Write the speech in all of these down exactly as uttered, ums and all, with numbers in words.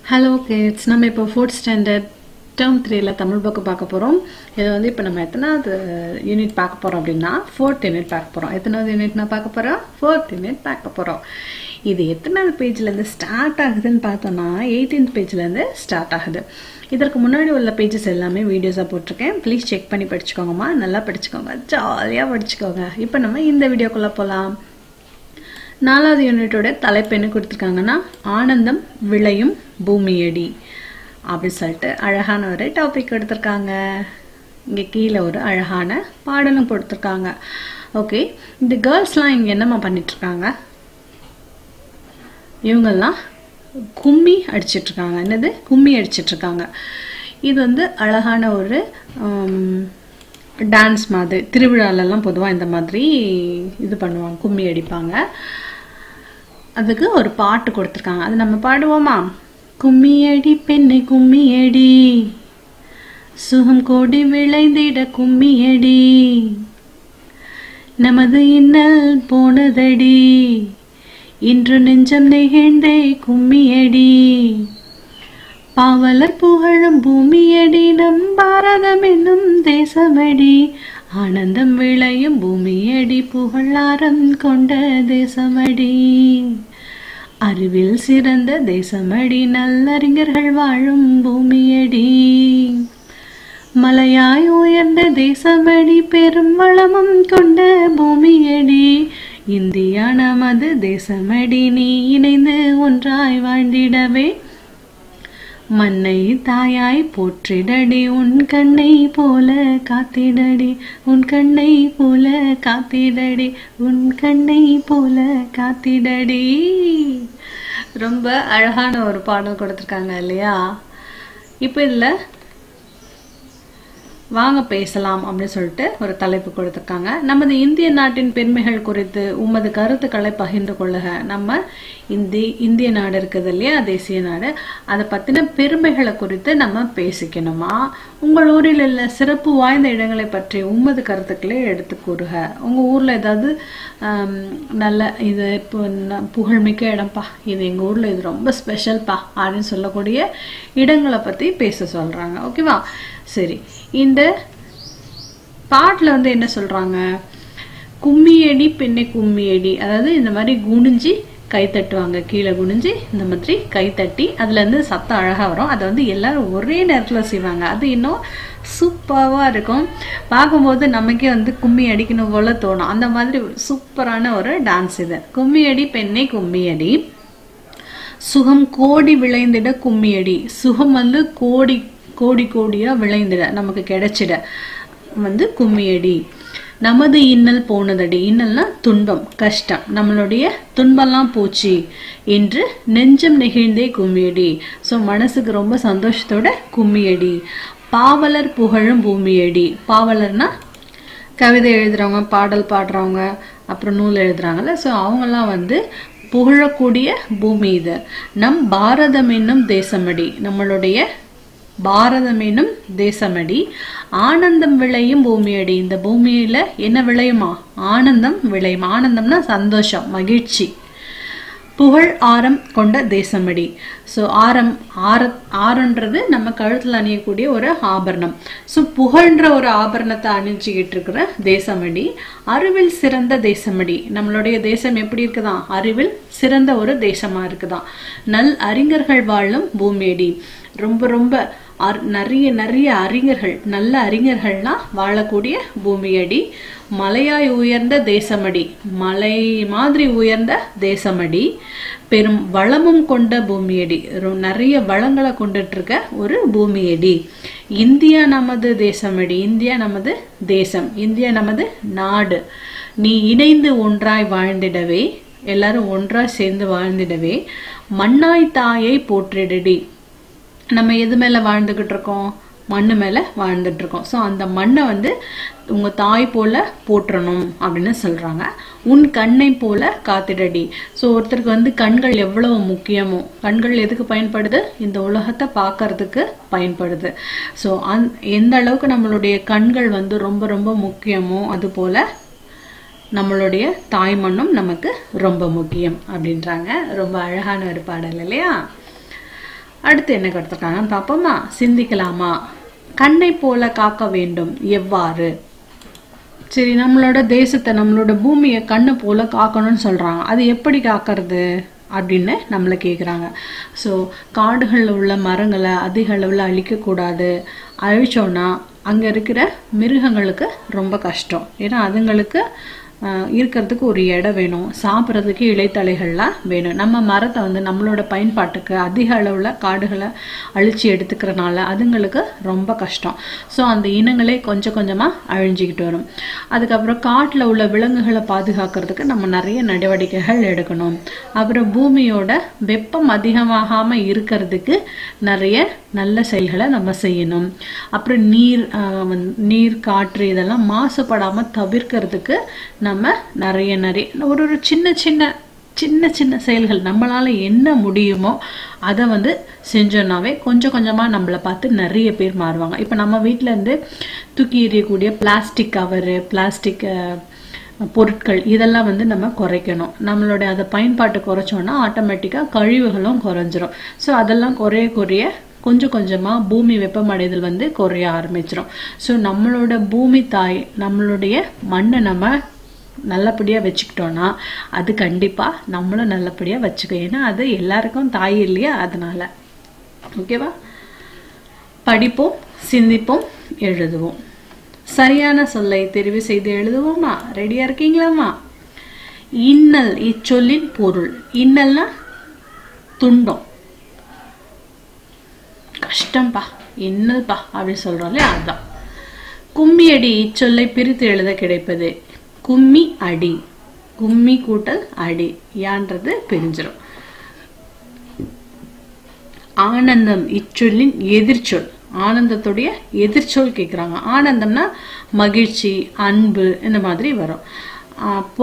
Hello kids, நம்ம இப்போ fourth standard term three ல தமிழ் book பார்க்க போறோம். இது வந்து இப்போ நம்ம எத்தனாவது யூனிட் பார்க்க போறோம் அப்படினா fourth யூனிட் பார்க்க போறோம். எத்தனாவது யூனிட் நான் பார்க்க போறோம்? fourth யூனிட் பார்க்க போறோம். இது எத்தனாவது பேஜ்ல இருந்து ஸ்டார்ட் ஆகுதுன்னு பார்த்தோம்னா eighteenth பேஜ்ல இருந்து ஸ்டார்ட் ஆகுது. இதற்கு முன்னாடி உள்ள பேजेस எல்லாமே வீடியோஸா போட்டுருக்கேன். ப்ளீஸ் செக் பண்ணி படிச்சுக்கோங்கமா. நல்லா படிச்சுக்கோங்க. ஜாலியா படிச்சுக்கோங்க. இப்போ நம்ம இந்த வீடியோக்குள்ள போலாம். நாலாவது யூனிட்டோட தலைப்பு என்ன கொடுத்திருக்காங்கன்னா ஆனந்தம் விளையும் பூமியடி அப்படி சொல்லிட்டு அழகான ஒரு டாபிக் எடுத்திருக்காங்க. இங்க கீழ ஒரு அழகான பாடலும் கொடுத்திருக்காங்க. ஓகே, இந்த கேர்ள்ஸ்லாம் இங்க என்னமா பண்ணிட்டு இருக்காங்க? இவங்கெல்லாம் கும்மி அடிச்சிட்டு இருக்காங்க. என்னது? கும்மி அடிச்சிட்டு இருக்காங்க. இது வந்து அழகான ஒரு டான்ஸ் மாதிரி. திருவிழாலெல்லாம் பொதுவாக இந்த மாதிரி இது பண்ணுவாங்க, கும்மி அடிப்பாங்க. அதுக்கு ஒரு பாட்டு கொடுத்துருக்காங்க. அது நம்ம பாடுவோமா? கும்மியடி பெண்ணை கும்மியடி, சுகம் கோடி விளைந்திட கும்மியடி, நமது இன்னல் போனதடி, இன்று நெஞ்சம் நெகிழ்ந்தே கும்மியடி, பாவலர் புகழும் பூமியடி, நம் பாரதம் என்னும் தேசமடி, ஆனந்தம் விளையும் பூமியடி, புகழாரம் கொண்ட தேசமடி, அறிவில் சிறந்த தேசமடி, நல்லறிஞர்கள் வாழும் பூமியடி, மலையாய் உயர்ந்த தேசமடி, பெரும் வளமும் கொண்ட பூமியடி, இந்தியா நமது தேசமடி, நீ இணைந்து ஒன்றாய் வாழ்ந்திடவே மண்ணை தாயாய் போற்றிடடி, உன் கண்ணை போல காத்திடடி, உன் கண்ணை போல காத்திடடி, உன் கண்ணை போல காத்திடடி. ரொம்ப அழகான ஒரு பாடல் கொடுத்திருக்காங்க இல்லையா? இப்போ இதுல வாங்க பேசலாம் அப்படின்னு சொல்லிட்டு ஒரு தலைப்பு கொடுத்திருக்காங்க. நமது இந்திய நாட்டின் பெருமைகள் குறித்து உமது கருத்துக்களை பகிர்ந்து கொள்ளுக. நம்ம இந்தி இந்திய நாடு இருக்குது இல்லையா, தேசிய நாடு, அதை பத்தின பெருமைகளை குறித்து நம்ம பேசிக்கணுமா? உங்கள் ஊரில் உள்ள சிறப்பு வாய்ந்த இடங்களை பற்றி உமது கருத்துக்களை எடுத்து கூறுக. உங்க ஊர்ல ஏதாவது நல்ல இது இப்போ புகழ்மிக்க இடம்பா, இது எங்க ஊர்ல இது ரொம்ப ஸ்பெஷல்பா அப்படின்னு சொல்லக்கூடிய இடங்களை பத்தி பேச சொல்றாங்க. ஓகேவா? சரி, இந்த பாட்டுல வந்து என்ன சொல்றாங்க? கும்மியடி பெண்ணை கும்மியடி, அதாவது இந்த மாதிரி குனிஞ்சு கை தட்டுவாங்க, கீழே குனிஞ்சு இந்த மாதிரி கை தட்டி அதுல இருந்து சத்தம் அழகா வரும். அதை வந்து எல்லாரும் ஒரே நேரத்துல செய்வாங்க. அது இன்னும் சூப்பராவா இருக்கும். பார்க்கும்போது நமக்கே வந்து கும்மி அடிக்கணும் போல தோணும். அந்த மாதிரி சூப்பரான ஒரு டான்ஸ் இது. கும்மியடி பெண்ணை கும்மியடி, சுகம் கோடி விளைந்திட கும்மியடி. சுகம் வந்து கோடி கோடி கோடியா விளைந்திட, நமக்கு கிடைச்சிட வந்து கும்மியடி. நமது இன்னல் போனதடி, இன்னல்னா துன்பம், கஷ்டம், நம்மளுடைய துன்பம்லாம் போச்சு என்று நெஞ்சம் நெகிழ்ந்தே கும்மியடி. ஸோ மனசுக்கு ரொம்ப சந்தோஷத்தோட கும்மியடி. பாவலர் புகழும் பூமியடி. பாவலர்னா கவிதை எழுதுறவங்க, பாடல் பாடுறவங்க, அப்புறம் நூல் எழுதுறாங்கல்ல, ஸோ அவங்கெல்லாம் வந்து புகழக்கூடிய பூமி இது. நம் பாரதம் என்னும் தேசமடி, நம்மளுடைய பாரதம் என்னும் தேசமடி, ஆனந்தம் விளையும் பூமியடி. இந்த பூமியில என்ன விளையுமா? ஆனந்தம் விளையும். ஆனந்தம்னா சந்தோஷம், மகிழ்ச்சி. புகழ் ஆரம் கொண்ட தேசமடி. ஸோ ஆரம் ஆர ஆரன்றது நம்ம கழுத்துல அணியக்கூடிய ஒரு ஆபரணம். ஸோ புகழ்ன்ற ஒரு ஆபரணத்தை அணிஞ்சுக்கிட்டு இருக்கிற தேசமடி. அறிவில் சிறந்த தேசமடி. நம்மளுடைய தேசம் எப்படி இருக்குதான்? அறிவில் சிறந்த ஒரு தேசமா இருக்குதான். நல் அறிஞர்கள் வாழும் பூமியடி. ரொம்ப ரொம்ப நிறைய நிறைய அறிஞர்கள், நல்ல அறிஞர்கள்னா வாழக்கூடிய பூமியடி. மலையாய் உயர்ந்த தேசமடி, மலை மாதிரி உயர்ந்த தேசமடி. பெரும் வளமும் கொண்ட பூமியடி, நிறைய வளங்களை கொண்டுட்டு இருக்க ஒரு பூமியடி. இந்தியா நமது தேசமடி, இந்தியா நமது தேசம், இந்தியா நமது நாடு. நீ இணைந்து ஒன்றாய் வாழ்ந்திடவே, எல்லாரும் ஒன்றாய் சேர்ந்து வாழ்ந்திடவே மண்ணாய் தாயை போற்றிடடி. நம்ம எது மேல வாழ்ந்துகிட்டு இருக்கோம்? மண்ணு மேல வாழ்ந்துட்டு இருக்கோம். ஸோ அந்த மண்ணை வந்து உங்க தாய் போல போற்றணும் அப்படின்னு சொல்றாங்க. உன் கண்ணை போல காத்திடடி. ஸோ ஒருத்தருக்கு வந்து கண்கள் எவ்வளவு முக்கியமோ, கண்கள் எதுக்கு பயன்படுது? இந்த உலகத்தை பார்க்கறதுக்கு பயன்படுது. ஸோ அந் எந்த அளவுக்கு நம்மளுடைய கண்கள் வந்து ரொம்ப ரொம்ப முக்கியமோ, அது போல நம்மளுடைய தாய்மண்ணும் நமக்கு ரொம்ப முக்கியம் அப்படின்றாங்க. ரொம்ப அழகான ஒரு பாடல் இல்லையா? அடுத்து என்ன கொடுத்துருக்காங்கன்னு பார்ப்போமா? சிந்திக்கலாமா? கண்ணை போல காக்க வேண்டும் எவ்வாறு? சரி, நம்மளோட தேசத்தை நம்மளோட பூமியை கண்ணு போல காக்கணும்னு சொல்றாங்க. அது எப்படி காக்கிறது அப்படின்னு நம்மளை கேட்குறாங்க. ஸோ காடுகளில் உள்ள மரங்களை அதிக அளவில் அழிக்கக்கூடாது. அழிச்சோன்னா அங்கே இருக்கிற மிருகங்களுக்கு ரொம்ப கஷ்டம். ஏன்னா அதுங்களுக்கு இருக்கிறதுக்கு ஒரு இடம் வேணும், சாப்பிட்றதுக்கு இலைத்தலைகள்லாம் வேணும். நம்ம மரத்தை வந்து நம்மளோட பயன்பாட்டுக்கு அதிக அளவில் காடுகளை அழிச்சு எடுத்துக்கிறனால அதுங்களுக்கு ரொம்ப கஷ்டம். ஸோ அந்த இனங்களே கொஞ்சம் கொஞ்சமாக அழிஞ்சிக்கிட்டு வரும். அதுக்கப்புறம் காட்டில் உள்ள விலங்குகளை பாதுகாக்கிறதுக்கு நம்ம நிறைய நடவடிக்கைகள் எடுக்கணும். அப்புறம் பூமியோட வெப்பம் அதிகமாகாமல் இருக்கிறதுக்கு நிறைய நல்ல செயல்களை நம்ம செய்யணும். அப்புறம் நீர் நீர் காற்று இதெல்லாம் மாசுபடாமல் தவிர்க்கிறதுக்கு நம்ம நிறைய நிறைய ஒரு ஒரு சின்ன சின்ன சின்ன சின்ன செயல்கள் நம்மளால என்ன முடியுமோ அதை வந்து செஞ்சோன்னாவே கொஞ்சம் கொஞ்சமாக நம்மளை பார்த்து நிறைய பேர் மாறுவாங்க. இப்போ நம்ம வீட்டில் இருந்து தூக்கி எறியக்கூடிய பிளாஸ்டிக் கவரு, பிளாஸ்டிக் பொருட்கள் இதெல்லாம் வந்து நம்ம குறைக்கணும். நம்மளுடைய அதை பயன்பாட்டை குறைச்சோன்னா ஆட்டோமேட்டிக்காக கழிவுகளும் குறைஞ்சிரும். ஸோ அதெல்லாம் குறைய குறைய கொஞ்சம் கொஞ்சமாக பூமி வெப்பமடைதல் வந்து குறைய ஆரம்பிச்சிடும். ஸோ நம்மளோட பூமி தாய் நம்மளுடைய மண்ணை நம்ம நல்லபடியாக வச்சுக்கிட்டோன்னா அது கண்டிப்பாக நம்மளும் நல்லபடியாக வச்சுக்கோ. ஏன்னா அது எல்லாருக்கும் தாய் இல்லையா, அதனால. ஓகேவா? படிப்போம், சிந்திப்போம், எழுதுவோம். சரியான சொல்லை தெரிவு செய்து எழுதுவோமா? ரெடியா இருக்கீங்களாமா? இன்னல் இச்சொல்லின் பொருள். இன்னல்னா துன்பம், கஷ்டம்பா, இன்னல்பா அப்படின்னு சொல்றோம் இல்லையா, அதுதான். கும்மி அடி இச்சொல்லை பிரித்து எழுத கிடைப்பது கும்மி அடி. கும்மி கூட்டல் அடி யான்றது பிரிஞ்சிடும். ஆனந்தம் இச்சொல்லின் எதிர்ச்சொல். ஆனந்தத்துடைய எதிர்ச்சொல் கேட்குறாங்க. ஆனந்தம்னா மகிழ்ச்சி, அன்பு இந்த மாதிரி வரும். அப்போ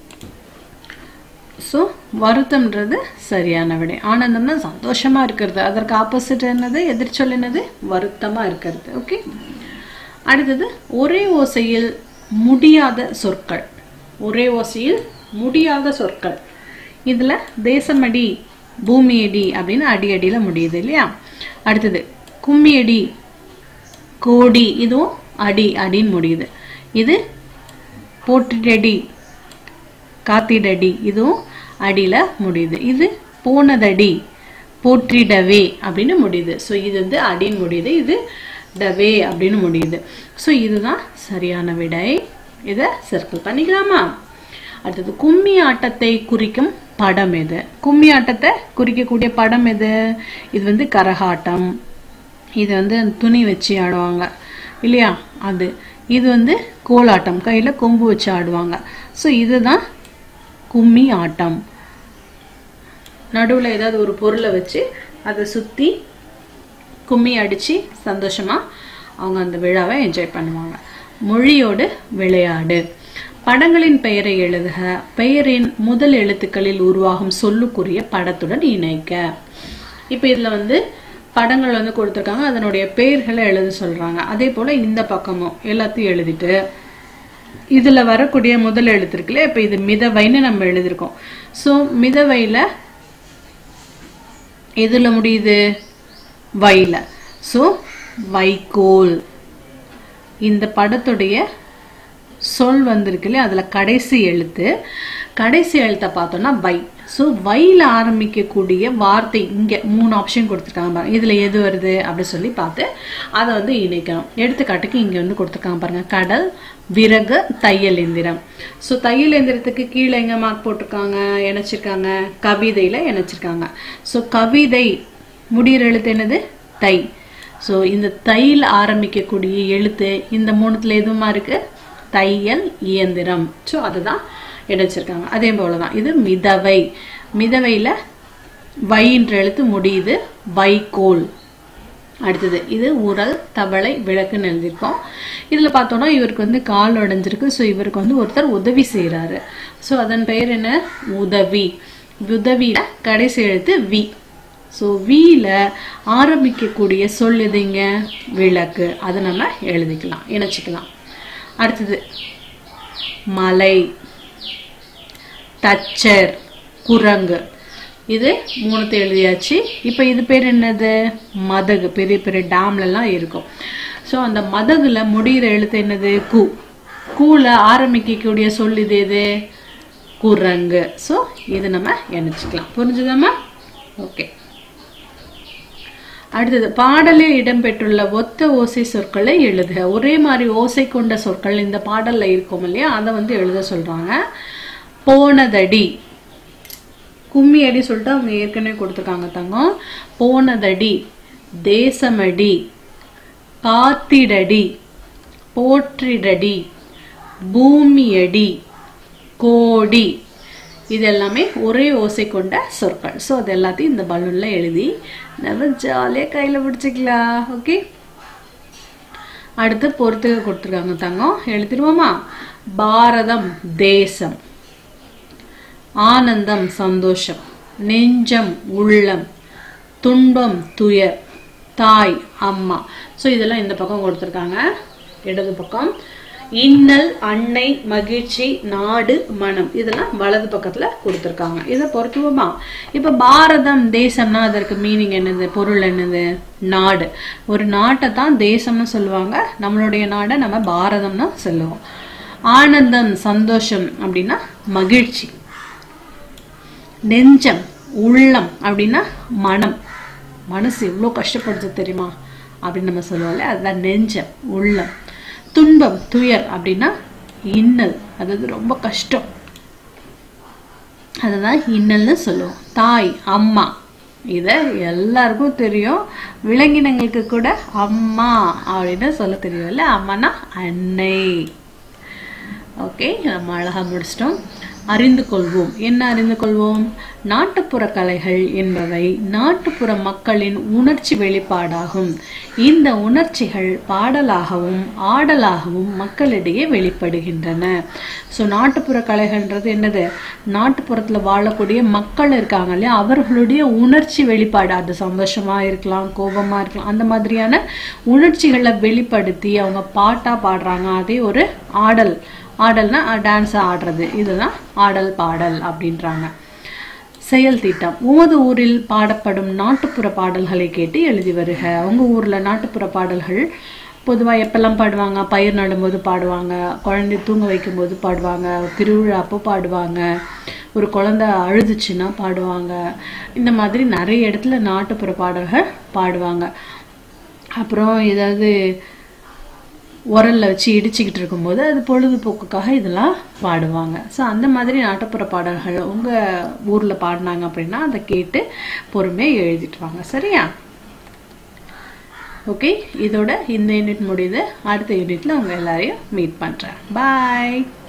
ஸோ வருத்தம்ன்றது சரியான விடை. ஆனந்தம்னா சந்தோஷமா இருக்கிறது, அதற்கு ஆப்போசிட் என்னது, எதிர்ச்சொல் என்னது, வருத்தமா இருக்கிறது. ஓகே. அடுத்தது ஒரே ஓசையில் முடியாத சொற்கள். ஒரே ஓசையில் முடியாத சொற்கள். இதுல தேசமடி, பூமியடி அப்படின்னு அடி அடியில முடியுது இல்லையா. அடுத்தது கும்மியடி, கோடி, இதுவும் அடி அடின்னு முடியுது. இது போற்றிடடி, காத்திடடி, இதுவும் அடியில முடியுது. இது போனதடி, போற்றிடவே அப்படின்னு முடியுது. ஸோ இது வந்து அடின்னு முடியுது, இது டவே அப்படின்னு முடியுது. ஸோ இதுதான் சரியான விடை. இதை சர்க்கிள் பண்ணிக்கலாமா? அடுத்தது கும்மி ஆட்டத்தை குறிக்கும் படம் எது? கும்மி ஆட்டத்தை குறிக்கக்கூடிய படம் எது? இது வந்து கரகாட்டம். இது வந்து துணி வச்சு ஆடுவாங்க இல்லையா, அது. இது வந்து கோலாட்டம், கையில கொம்பு வச்சு ஆடுவாங்க. ஸோ இதுதான் கும்மி ஆட்டம். நடுவில் ஏதாவது ஒரு பொருளை வச்சு அதை சுற்றி கும்மி அடித்து சந்தோஷமாக அவங்க அந்த விழாவை என்ஜாய் பண்ணுவாங்க. மொழியோடு விளையாடு. படங்களின் பெயரை எழுதுக. பெயரின் முதல் எழுத்துக்களில் உருவாகும் சொல்லுக்குரிய படத்துடன் இணைக்க. இப்போ இதில் வந்து படங்கள் வந்து கொடுத்துருக்காங்க, அதனுடைய பெயர்களை எழுத சொல்கிறாங்க. அதே போல் இந்த பக்கமும் எல்லாத்தையும் எழுதிட்டு இதில் வரக்கூடிய முதல் எழுத்து இருக்குல்ல, இப்போ இது மிதவைன்னு நம்ம எழுதியிருக்கோம். ஸோ மிதவையில் எதில் முடியுது? வைல. ஸோ வைக்கோல். இந்த படத்துடைய சொல் வந்திருக்கு இல்லையா, அதில் கடைசி எழுத்து, கடைசி எழுத்தை பார்த்தோம்னா வை. ஸோ வைல ஆரம்பிக்கக்கூடிய வார்த்தை இங்கே மூணு ஆப்ஷன் கொடுத்துருக்காங்க பாருங்க. இதில் எது வருது அப்படி சொல்லி பார்த்து அதை வந்து இணைக்கணும். எடுத்துக்காட்டுக்கு இங்கே வந்து கொடுத்துருக்காங்க பாருங்க, கடல், விறகு, தையல் எந்திரம். ஸோ தையல் எந்திரத்துக்கு கீழே எங்கே மார்க் போட்டிருக்காங்க, இணைச்சிருக்காங்க, கவிதையில் இணைச்சிருக்காங்க. ஸோ கவிதை முடிகிற எழுத்து என்னது? தை. ஸோ இந்த தையில் ஆரம்பிக்கக்கூடிய எழுத்து இந்த மூணுத்துல எதுவுமா இருக்கு? தையல் இயந்திரம். ஸோ அதுதான் இணைச்சிருக்காங்க. அதே போலதான் இது மிதவை. மிதவையில வைன்ற எழுத்து முடியுது, வைக்கோல். அடுத்தது இது உரல், தவளை, விளக்குன்னு எழுதியிருக்கோம். இதுல பார்த்தோம்னா இவருக்கு வந்து கால் உடைஞ்சிருக்கு. ஸோ இவருக்கு வந்து ஒருத்தர் உதவி செய்யறாரு. ஸோ அதன் பெயர் என்ன? உதவி. உதவியில கடைசி எழுத்து வி. ஸோ வீல ஆரம்பிக்கக்கூடிய சொல் எதுங்க? விளக்கு. அதை நம்ம எழுதிக்கலாம், இணைச்சிக்கலாம். அடுத்தது மலை, தச்சர், குரங்கு. இது மூணுத்தை எழுதியாச்சு. இப்போ இது பேர் என்னது? மதகு. பெரிய பெரிய டேம்ல எல்லாம் இருக்கும். ஸோ அந்த மதகுல முடிகிற எழுத்து என்னது? கு. கூல ஆரம்பிக்கக்கூடிய சொல் இது எது? குரங்கு. ஸோ இது நம்ம எண்ணிச்சுக்கலாம். புரிஞ்சுதாமா? ஓகே. அடுத்தது, பாடலில் இடம்பெற்றுள்ள ஒத்த ஓசை சொற்களை எழுதுக. ஒரே மாதிரி ஓசை கொண்ட சொற்கள் இந்த பாடல்ல இருக்கும் இல்லையா, அதை வந்து எழுத சொல்றாங்க. போனதடி, கும்மி அடி சொல்லிட்டு அவங்க ஏற்கனவே கொடுத்துருக்காங்க தங்கம். போனதடி, தேசமடி, காத்திடடி, போற்றிடடி, பூமியடி, கோடி, இது எல்லாமே ஒரே ஓசை கொண்ட சொற்கள். ஸோ அது எல்லாத்தையும் இந்த பலூன்ல எழுதி நம்ம ஜாலியாக கையில் பிடிச்சிக்கலாம். ஓகே. அடுத்து பொறுத்துக்க கொடுத்துருக்காங்க தங்கம், எழுதிடுவோமா? பாரதம் தேசம், ஆனந்தம் சந்தோஷம், நெஞ்சம் உள்ளம், துன்பம் துயர், தாய் அம்மா. ஸோ இதெல்லாம் இந்த பக்கம் கொடுத்துருக்காங்க, இடது பக்கம். இன்னல் அன்னை மகிழ்ச்சி நாடு மனம் இதெல்லாம் வலது பக்கத்துல கொடுத்துருக்காங்க. இதை பொறுத்துவோமா? இப்ப பாரதம் தேசம்னா அதற்கு மீனிங் என்னது? பொருள் என்னது? நாடு. ஒரு நாட்டை தான் தேசம்னு சொல்லுவாங்க, நம்மளுடைய நாடை நம்ம பாரதம்னு சொல்லுவோம். ஆனந்தம் சந்தோஷம் அப்படின்னா மகிழ்ச்சி. நெஞ்சம் உள்ளம் அப்படின்னா மனம், மனசு எவ்வளோ கஷ்டப்படுது தெரியுமா அப்படின்னு நம்ம சொல்லுவோம்ல, அதுதான் நெஞ்சம் உள்ளம். துன்பம் துயர் அப்படின்னா இன்னல், அதாவது ரொம்ப கஷ்டம், அதுதான் இன்னல்னு சொல்லுவோம். தாய் அம்மா, இத எல்லாருக்கும் தெரியும், விலங்கினங்களுக்கு கூட அம்மா அப்படின்னு சொல்ல தெரியும்ல, அம்மானா அன்னை. ஓகே, நம்ம அழகா முடிச்சிட்டோம். அறிந்து கொள்வோம். என்ன அறிந்து கொள்வோம்? நாட்டுப்புற கலைகள் என்பவை நாட்டுப்புற மக்களின் உணர்ச்சி வெளிப்பாடாகும். இந்த உணர்ச்சிகள் பாடலாகவும் ஆடலாகவும் மக்களிடையே வெளிப்படுகின்றன. ஸோ நாட்டுப்புற கலைகள்ன்றது என்னது? நாட்டுப்புறத்துல வாழக்கூடிய மக்கள் இருக்காங்க இல்லையா, அவர்களுடைய உணர்ச்சி வெளிப்பாடு. அது சந்தோஷமா இருக்கலாம், கோபமா இருக்கலாம், அந்த மாதிரியான உணர்ச்சிகளை வெளிப்படுத்தி அவங்க பாட்டா பாடுறாங்க. அதே ஒரு ஆடல், ஆடல்னா டான்ஸ் ஆடுறது, இதுதான் ஆடல் பாடல் அப்படின்றாங்க. செயல் திட்டம். உமது ஊரில் பாடப்படும் நாட்டுப்புற பாடல்களை கேட்டு எழுதி வருக. அவங்க ஊர்ல நாட்டுப்புற பாடல்கள் பொதுவாக எப்பெல்லாம் பாடுவாங்க? பயிர் நடும்போது பாடுவாங்க, குழந்தை தூங்க வைக்கும் போது பாடுவாங்க, திருவிழா அப்போ பாடுவாங்க, ஒரு குழந்தை அழுதுச்சுன்னா பாடுவாங்க. இந்த மாதிரி நிறைய இடத்துல நாட்டுப்புற பாடல்கள் பாடுவாங்க. அப்புறம் ஏதாவது உரல்ல வச்சு இடிச்சுக்கிட்டு இருக்கும்போது அது பொழுதுபோக்குக்காக இதெல்லாம் பாடுவாங்க. ஸோ அந்த மாதிரி நாட்டுப்புற பாடல்கள் உங்க ஊர்ல பாடினாங்க அப்படின்னா அதை கேட்டு பொறுமையாக எழுதிட்டு வாங்க. சரியா? ஓகே, இதோட இந்த யூனிட் முடியுது. அடுத்த யூனிட்ல உங்க எல்லாரையும் மீட் பண்றேன். பாய்.